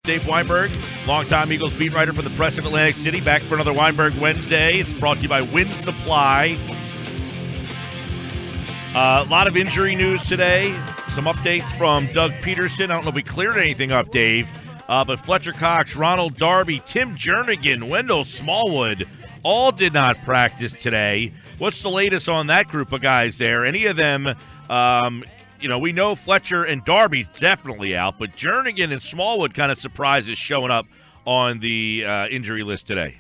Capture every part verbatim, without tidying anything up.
Dave Weinberg, longtime Eagles beat writer for the Press of Atlantic City, back for another Weinberg Wednesday. It's brought to you by Wind Supply. Uh, a lot of injury news today. Some updates from Doug Peterson. I don't know if we cleared anything up, Dave, uh, but Fletcher Cox, Ronald Darby, Tim Jernigan, Wendell Smallwood all did not practice today. What's the latest on that group of guys there? Any of them, um, you know, we know Fletcher and Darby's definitely out, but Jernigan and Smallwood kind of surprises showing up on the uh, injury list today.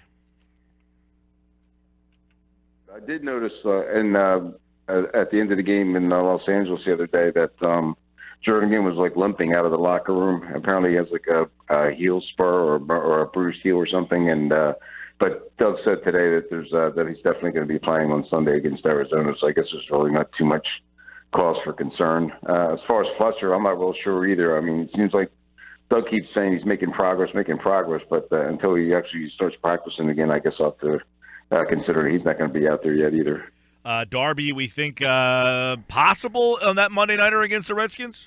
I did notice uh, in, uh, at the end of the game in uh, Los Angeles the other day that um, Jernigan was like limping out of the locker room. Apparently he has like a, a heel spur or, or a bruised heel or something. And uh, but Doug said today that there's uh, that he's definitely going to be playing on Sunday against Arizona. So I guess there's really not too much cause for concern. Uh, as far as Fletcher, I'm not real sure either. I mean, it seems like Doug keeps saying he's making progress, making progress, but uh, until he actually starts practicing again, I guess I'll have to uh, consider he's not going to be out there yet either. Uh, Darby, we think uh, possible on that Monday nighter against the Redskins?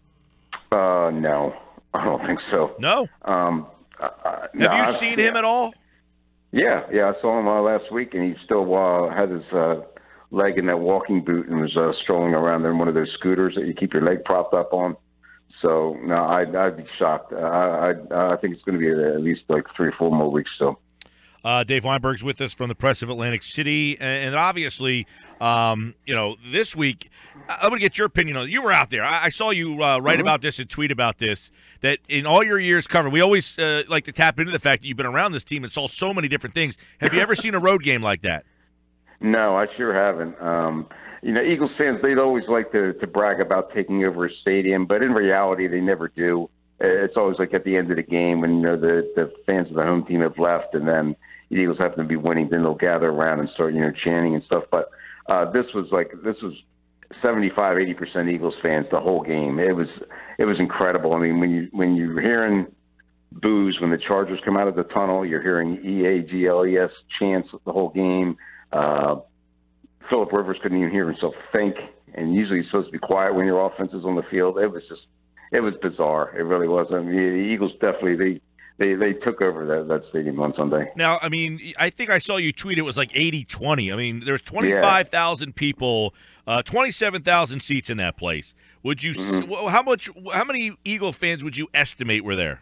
Uh, no, I don't think so. No? Um, uh, Have no, you I've, seen yeah. him at all? Yeah, yeah, I saw him uh, last week, and he still uh, had his uh, leg in that walking boot and was uh, strolling around in one of those scooters that you keep your leg propped up on. So, no, I'd, I'd be shocked. Uh, I, I think it's going to be at least like three or four more weeks still. Uh, Dave Weinberg's with us from the Press of Atlantic City, and, and obviously, um, you know, this week, I'm going to get your opinion on it. You were out there. I, I saw you uh, write mm-hmm. about this and tweet about this, that in all your years covering, we always uh, like to tap into the fact that you've been around this team and saw so many different things. Have you ever seen a road game like that? No, I sure haven't. Um, you know, Eagles fans, they'd always like to, to brag about taking over a stadium, but in reality, they never do. It's always like at the end of the game when, you know, the, the fans of the home team have left and then the Eagles happen to be winning, then they'll gather around and start, you know, chanting and stuff. But uh, this was like, this was seventy-five, eighty percent Eagles fans the whole game. It was, it was incredible. I mean, when you, when you're hearing boos, when the Chargers come out of the tunnel, you're hearing E A G L E S chants the whole game. Uh, Phillip Rivers couldn't even hear himself think, and usually he's supposed to be quiet when your offense is on the field. It was just, it was bizarre. It really was. I mean, the Eagles definitely, they, They they took over that, that stadium on Sunday. Now, I mean, I think I saw you tweet it was like eighty twenty. I mean, there's twenty-five thousand yeah. people, uh, twenty-seven thousand seats in that place. Would you? Mm-hmm. How much? How many Eagle fans would you estimate were there?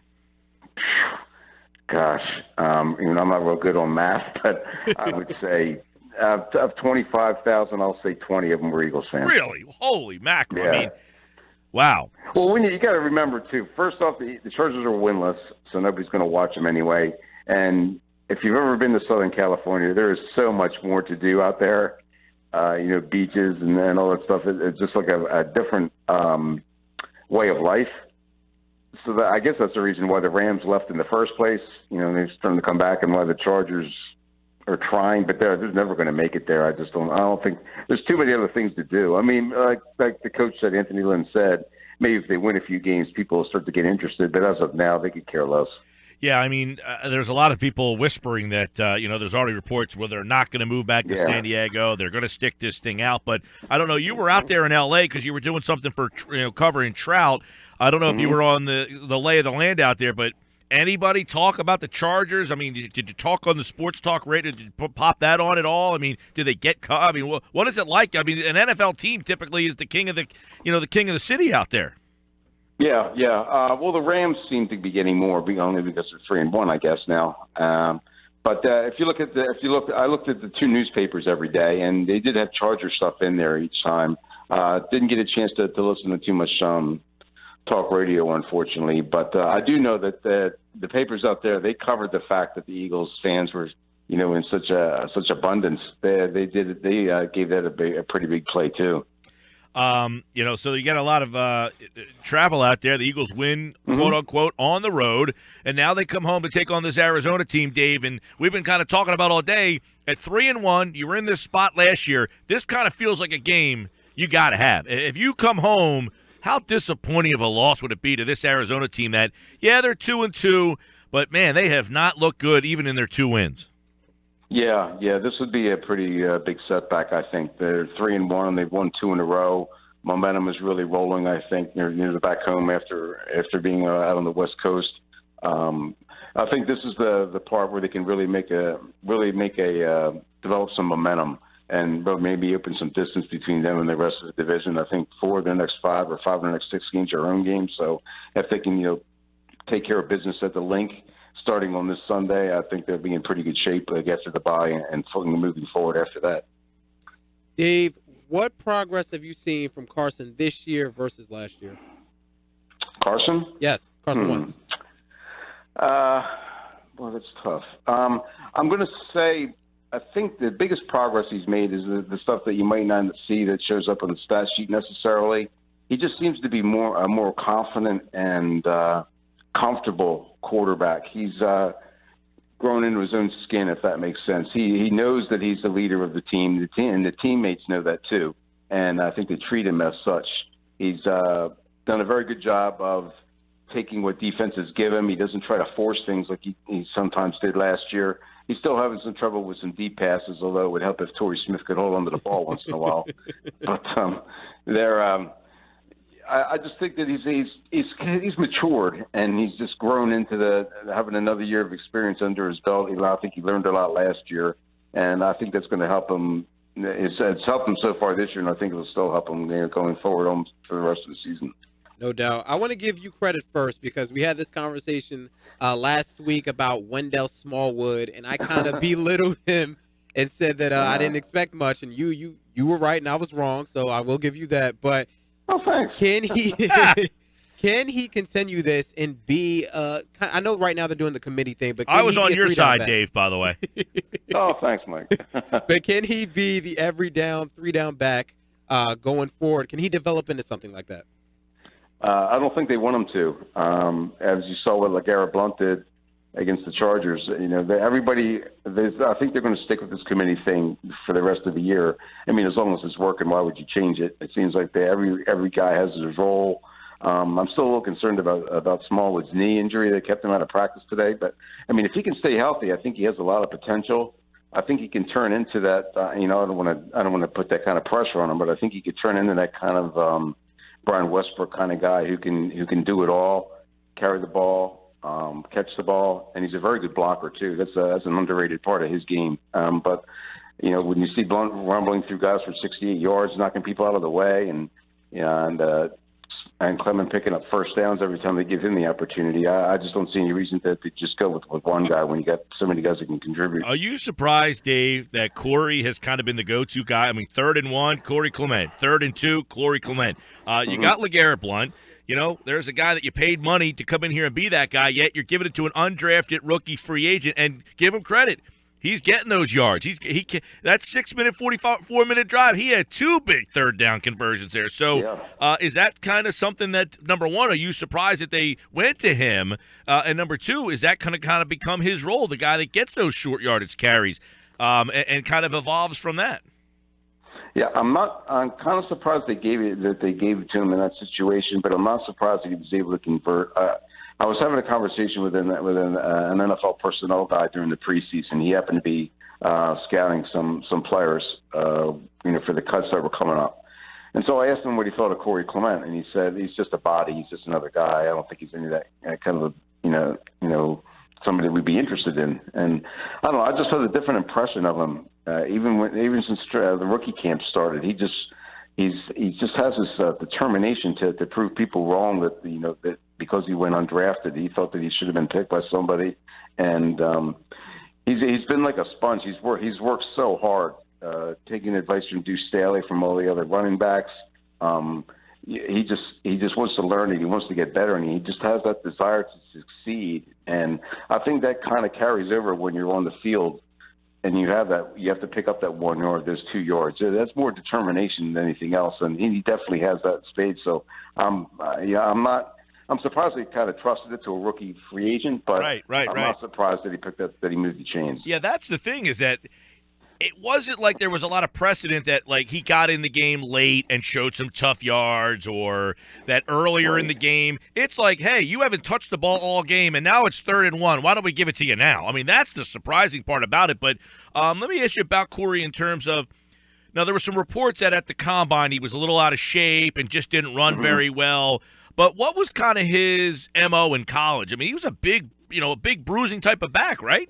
Gosh, um, you know, I'm not real good on math, but I would say uh, of twenty-five thousand, I'll say twenty of them were Eagles fans. Really? Holy mackerel! Yeah. I mean, wow. Well, when you, you got to remember too. First off, the, the Chargers are winless, so nobody's going to watch them anyway. And if you've ever been to Southern California, there is so much more to do out there. Uh, you know, beaches and, and all that stuff. It, it's just like a, a different um, way of life. So that, I guess that's the reason why the Rams left in the first place. You know, they're starting to come back, and why the Chargers are trying, but they're, they're never going to make it there. I just don't. I don't think there's too many other things to do. I mean, like like the coach said, Anthony Lynn said, maybe if they win a few games, people will start to get interested. But as of now, they could care less. Yeah, I mean, uh, there's a lot of people whispering that, uh, you know, there's already reports where they're not going to move back to yeah. San Diego. They're going to stick this thing out. But I don't know. You were out there in L A because you were doing something for, you know, covering Trout. I don't know mm-hmm. if you were on the, the lay of the land out there, but anybody talk about the Chargers? I mean, did, did you talk on the sports talk radio? Did you pop that on at all? I mean, did they get – I mean, what, what is it like? I mean, an N F L team typically is the king of the, you know, the king of the city out there. Yeah, yeah. Uh, well, the Rams seem to be getting more, only because they're three and one, I guess now. Um, but uh, if you look at the, if you look, I looked at the two newspapers every day, and they did have Charger stuff in there each time. Uh, didn't get a chance to, to listen to too much um, talk radio, unfortunately. But uh, I do know that the the papers out there, they covered the fact that the Eagles fans were, you know, in such a such abundance. They they did they uh, gave that a, big, a pretty big play too. Um, you know, so you got a lot of uh, travel out there. The Eagles win, mm-hmm. quote unquote, on the road, and now they come home to take on this Arizona team, Dave. And we've been kind of talking about all day. At three and one, you were in this spot last year. This kind of feels like a game you got to have. If you come home, how disappointing of a loss would it be to this Arizona team? That yeah, they're two and two, but man, they have not looked good even in their two wins. Yeah, yeah, this would be a pretty uh, big setback, I think. They're three and one, and they've won two in a row. Momentum is really rolling, I think. They're, they're back home after after being uh, out on the West Coast. Um, I think this is the the part where they can really make a really make a uh, develop some momentum and maybe open some distance between them and the rest of the division. I think four of the next five or five of the next six games are home games. So if they can, you know, take care of business at the Link starting on this Sunday, I think they'll be in pretty good shape like, after the bye and moving forward after that. Dave, what progress have you seen from Carson this year versus last year? Carson? Yes, Carson hmm. Wentz. Uh, well, that's tough. Um, I'm going to say I think the biggest progress he's made is the, the stuff that you might not see that shows up on the stat sheet necessarily. He just seems to be more a more confident and uh, comfortable quarterback. He's uh, grown into his own skin, if that makes sense. He he knows that he's the leader of the team. The team and the teammates know that too, and I think they treat him as such. He's uh, done a very good job of taking what defenses give him. He doesn't try to force things like he, he sometimes did last year. He's still having some trouble with some deep passes, although it would help if Torrey Smith could hold onto the ball once in a while. But um, they're, um, I, I just think that he's, he's he's he's matured and he's just grown into the having another year of experience under his belt. I think he learned a lot last year, and I think that's going to help him. It's, it's helped him so far this year, and I think it'll still help him, you know, going forward on for the rest of the season. No doubt. I want to give you credit first because we had this conversation uh, last week about Wendell Smallwood, and I kind of belittled him and said that uh, I didn't expect much, and you you you were right and I was wrong, so I will give you that. But oh, thanks. Can he can he continue this and be? Uh, I know right now they're doing the committee thing, but can I was he on be a your side, back? Dave. By the way. Oh, thanks, Mike. But can he be the every down, three down back uh, going forward? Can he develop into something like that? Uh, I don't think they want him to. Um, as you saw what LeGarrette Blount did against the Chargers, you know, they, everybody. I think they're going to stick with this committee thing for the rest of the year. I mean, as long as it's working, why would you change it? It seems like they, every every guy has his role. Um, I'm still a little concerned about about Smallwood's knee injury that kept him out of practice today. But I mean, if he can stay healthy, I think he has a lot of potential. I think he can turn into that. Uh, you know, I don't want to I don't want to put that kind of pressure on him, but I think he could turn into that kind of um, Brian Westbrook kind of guy who can who can do it all, carry the ball, um, catch the ball, and he's a very good blocker too. That's a, that's an underrated part of his game. Um, but you know, when you see Blount rumbling through guys for sixty-eight yards, knocking people out of the way, and you know, and uh, and Clement picking up first downs every time they give him the opportunity, I, I just don't see any reason to, to just go with, with one guy when you got so many guys that can contribute. Are you surprised, Dave, that Corey has kind of been the go-to guy? I mean, third and one, Corey Clement. Third and two, Corey Clement. Uh, you mm-hmm. got LeGarrette Blount. You know, there's a guy that you paid money to come in here and be that guy, yet you're giving it to an undrafted rookie free agent, and give him credit. He's getting those yards. He's he that six minute, forty-four minute drive. He had two big third down conversions there. So, yeah. uh, is that kind of something that number one? Are you surprised that they went to him? Uh, and number two, is that kind of kind of become his role, the guy that gets those short yardage carries, um, and, and kind of evolves from that? Yeah, I'm not. I'm kind of surprised they gave it that they gave it to him in that situation, but I'm not surprised that he was able to convert. Uh, I was having a conversation with an, with an, uh, an N F L personnel guy during the preseason. He happened to be uh, scouting some some players, uh, you know, for the cuts that were coming up. And so I asked him what he thought of Corey Clement, and he said he's just a body. He's just another guy. I don't think he's any of that uh, kind of, a, you know, you know, somebody we'd be interested in. And I don't know. I just had a different impression of him, uh, even when even since uh, the rookie camp started. He just he's he just has this uh, determination to to prove people wrong that you know that. Because he went undrafted, he thought that he should have been picked by somebody, and um, he's he's been like a sponge. He's worked he's worked so hard, uh, taking advice from Deuce Staley, from all the other running backs. Um, he just he just wants to learn and he wants to get better, and he just has that desire to succeed. And I think that kind of carries over when you're on the field, and you have that you have to pick up that one yard, those two yards. That's more determination than anything else, and he definitely has that spade. So um, uh, yeah, I'm not. I'm surprised he kind of trusted it to a rookie free agent, but right, right, I'm right. not surprised that he picked up that he moved the chains. Yeah, that's the thing is that it wasn't like there was a lot of precedent that like he got in the game late and showed some tough yards, or that earlier right. in the game. It's like, hey, you haven't touched the ball all game, and now it's third and one. Why don't we give it to you now? I mean, that's the surprising part about it. But um, let me ask you about Corey in terms of. Now, there were some reports that at the combine he was a little out of shape and just didn't run mm-hmm. very well. But what was kind of his M O in college? I mean, he was a big, you know, a big bruising type of back, right?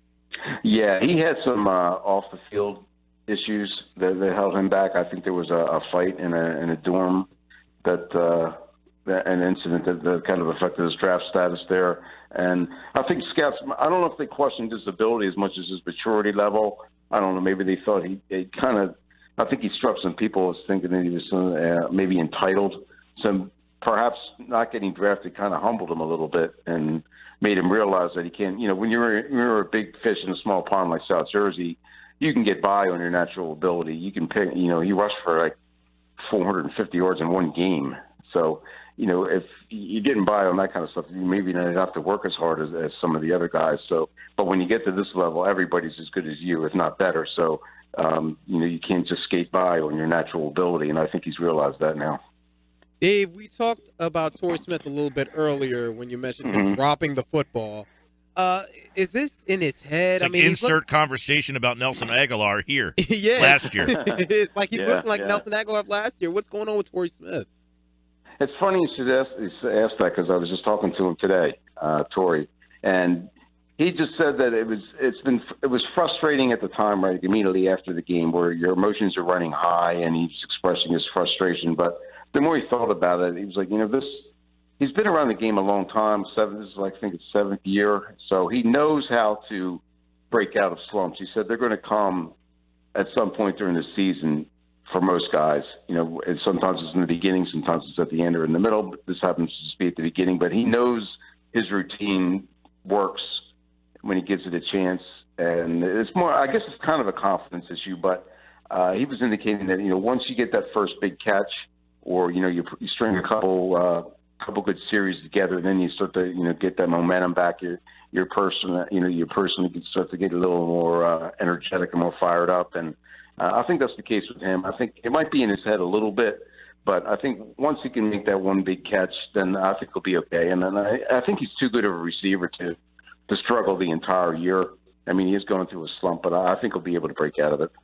Yeah, he had some uh, off the field issues that, that held him back. I think there was a, a fight in a in a dorm that, uh, that an incident that, that kind of affected his draft status there. And I think scouts, I don't know if they questioned his ability as much as his maturity level. I don't know. Maybe they thought he, he kind of, I think he struck some people as thinking that he was uh, maybe entitled. So perhaps not getting drafted kind of humbled him a little bit and made him realize that he can't, you know, when you're, when you're a big fish in a small pond like South Jersey, you can get by on your natural ability. You can pick, you know, he rushed for like four hundred fifty yards in one game. So, you know, if you're getting by on that kind of stuff, you maybe don't have to work as hard as, as some of the other guys. So, but when you get to this level, everybody's as good as you, if not better. So, um, you know, you can't just skate by on your natural ability. And I think he's realized that now. Dave, we talked about Torrey Smith a little bit earlier when you mentioned Mm-hmm. him dropping the football. Uh, is this in his head? It's like I mean, insert look- conversation about Nelson Aguilar here yeah. last year. It's like he Yeah, looked like yeah. Nelson Aguilar last year. What's going on with Torrey Smith? It's funny you should ask, you should ask that because I was just talking to him today, uh, Torrey, and he just said that it was it's been it was frustrating at the time, right, immediately after the game, where your emotions are running high, and he's expressing his frustration. But the more he thought about it, he was like, you know, this. He's been around the game a long time. Seven, this is like I think it's seventh year, so he knows how to break out of slumps. He said they're going to come at some point during the season. For most guys, you know, and sometimes it's in the beginning, sometimes it's at the end or in the middle. But this happens to just be at the beginning. But he knows his routine works when he gives it a chance, and it's more. I guess it's kind of a confidence issue. But uh, he was indicating that you know once you get that first big catch, or you know you, you string a couple uh, couple good series together, then you start to you know get that momentum back. Your your person, you know, your person can start to get a little more uh, energetic and more fired up and. Uh, I think that's the case with him. I think it might be in his head a little bit, but I think once he can make that one big catch, then I think he'll be okay. And then I, I think he's too good of a receiver to to struggle the entire year. I mean, he is going through a slump, but I think he'll be able to break out of it.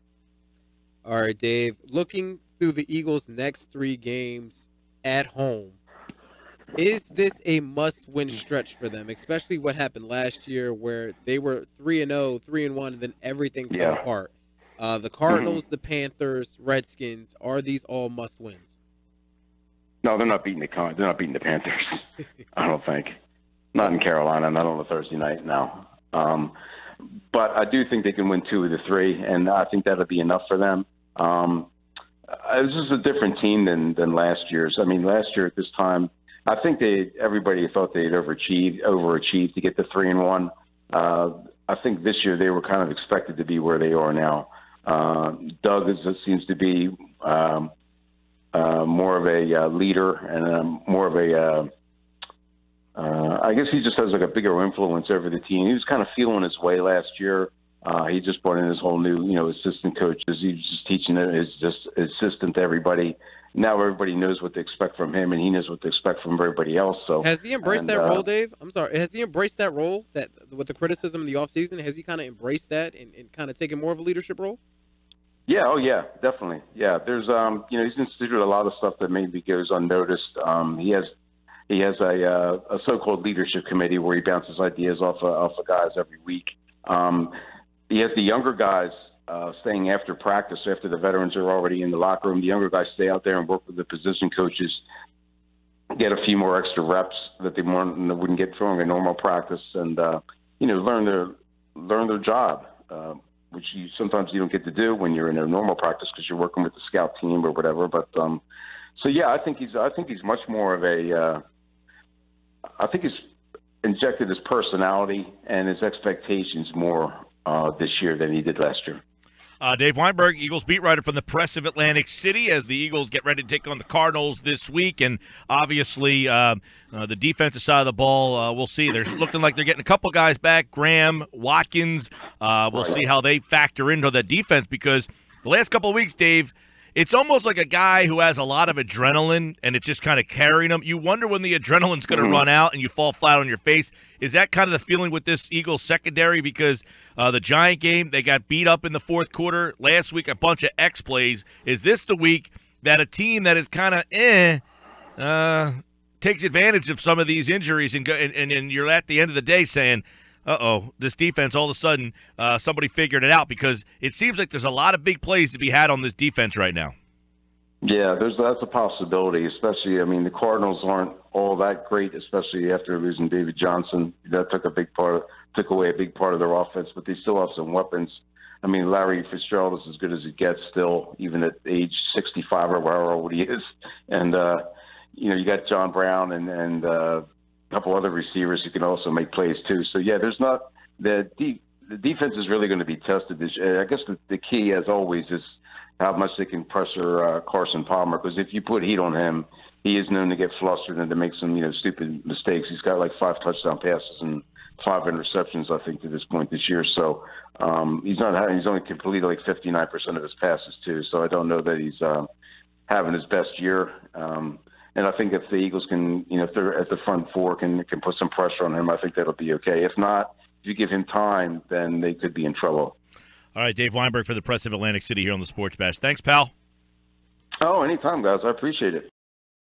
All right, Dave. Looking through the Eagles' next three games at home, is this a must-win stretch for them, especially what happened last year where they were three and oh, three and one, and then everything fell Yeah. apart? Uh, the Cardinals, Mm-hmm. the Panthers, Redskins, are these all must-wins? No, they're not beating the Con- they're not beating the Panthers. I don't think. Not in Carolina, not on a Thursday night. No. Um, but I do think they can win two of the three, and I think that'll be enough for them. Um, uh, this is a different team than than last year's. I mean, last year at this time, I think they everybody thought they'd overachieved overachieved to get the three and one. Uh, I think this year they were kind of expected to be where they are now. Uh, Doug is, seems to be um, uh, more of a uh, leader and um, more of a, uh, uh, I guess he just has like a bigger influence over the team. He was kind of feeling his way last year. Uh, he just brought in his whole new, you know, assistant coaches. He was just teaching his just assistant to everybody. Now everybody knows what to expect from him, and he knows what to expect from everybody else. So Has he embraced and, that uh, role, Dave? I'm sorry. Has he embraced that role that with the criticism in the offseason? Has he kind of embraced that and, and kind of taken more of a leadership role? Yeah, oh yeah, definitely. Yeah, there's um, you know, he's instituted a lot of stuff that maybe goes unnoticed. Um, he has he has a uh, a so-called leadership committee where he bounces ideas off of, off of guys every week. Um, he has the younger guys uh, staying after practice after the veterans are already in the locker room. The younger guys stay out there and work with the position coaches, get a few more extra reps that they wouldn't get during a normal practice, and uh, you know, learn their learn their job. Uh, which you sometimes you don't get to do when you're in a normal practice because you're working with the scout team or whatever. But um, so yeah, I think he's I think he's much more of a uh, I think he's injected his personality and his expectations more uh, this year than he did last year. Uh, Dave Weinberg, Eagles beat writer from the Press of Atlantic City, as the Eagles get ready to take on the Cardinals this week. And obviously, uh, uh, the defensive side of the ball, uh, we'll see. They're looking like they're getting a couple guys back, Graham, Watkins. Uh, we'll see how they factor into the defense, because the last couple of weeks, Dave, it's almost like a guy who has a lot of adrenaline and it's just kind of carrying him. You wonder when the adrenaline's going to Mm-hmm. run out and you fall flat on your face. Is that kind of the feeling with this Eagles secondary? Because uh, the Giant game, they got beat up in the fourth quarter. Last week, a bunch of X plays. Is this the week that a team that is kind of eh, uh, takes advantage of some of these injuries, and, go, and, and, and you're at the end of the day saying, uh-oh, this defense, all of a sudden, uh, somebody figured it out, because it seems like there's a lot of big plays to be had on this defense right now. Yeah, there's that's a possibility, especially, I mean, the Cardinals aren't all that great, especially after losing David Johnson. That took a big part of, took away a big part of their offense, but they still have some weapons. I mean, Larry Fitzgerald is as good as it gets still, even at age sixty-five or however old he is. And, uh, you know, you got John Brown and, and uh, a couple other receivers who can also make plays too. So, yeah, there's not the, de- the defense is really going to be tested this year. I guess the, the key, as always, is how much they can pressure uh, Carson Palmer, because if you put heat on him, he is known to get flustered and to make some, you know, stupid mistakes. He's got like five touchdown passes and five interceptions, I think, to this point this year. So um, he's not having, he's only completed like fifty-nine percent of his passes too. So I don't know that he's uh, having his best year. Um, and I think if the Eagles can, you know, if they're at the front four can can put some pressure on him, I think that'll be okay. If not, if you give him time, then they could be in trouble. All right, Dave Weinberg for the Press of Atlantic City here on the Sports Bash. Thanks, pal. Oh, anytime, guys. I appreciate it.